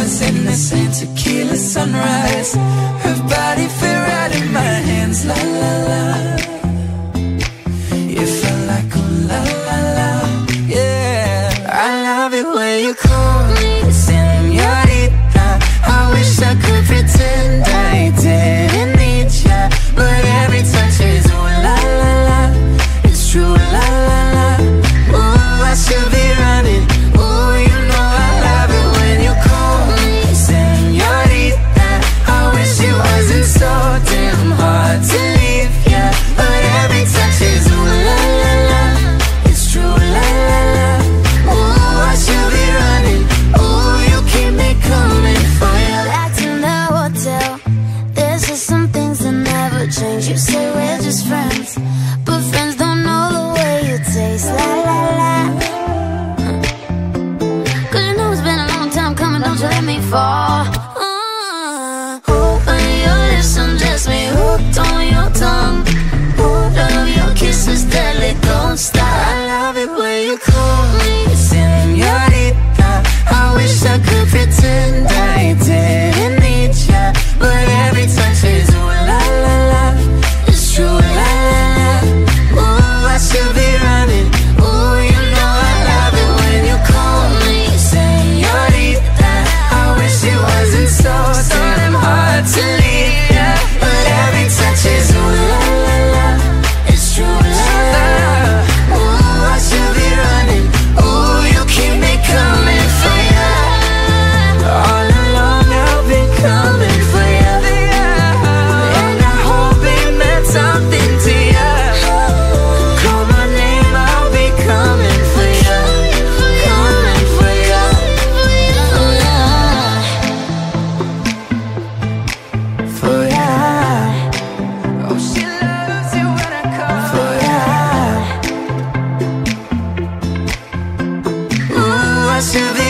stars in the same tequila sunrise. Her body fit right in my hands, la la la. You felt like ooh la la la, yeah. I love it when you call me señorita. I wish I could pretend I didn't need ya, but every touch is ooh la la la. It's true, la la la. Ooh, I should be running. Ooh, you know I love it when you call me señorita. I wish it wasn't so damn hard to leave ya, but every touch is ooh la la la. It's true, la la la. Ooh, I should be running. Ooh, you keep me coming for ya. Back in the hotel, there's just some things that never change. You say we're just friends, but friends don't know the way you taste, la la la. Cause you know it's been a long time coming, don't you let me fall. When your lips undress me, hooked on your tongue. Ooh, love your kisses deadly, don't stop. I love it when you call me señorita. I wish I could pretend I didn't need ya, but every touch is ooh la la la. It's true, la la la. Ooh, I should be running. Ooh, you know I love it when you call me señorita. I wish it wasn't so damn hard to leave ya, but every touch is ooh la la la. It's true, la la la. Ooh, I should be running. Ooh, you keep me coming for ya. All along I've been coming for ya, and I hope it meant something to ya. Call my name, I'll be coming for ya, coming for ya. For ya. Oh, she loves you when I call for ya. Ooh, I should be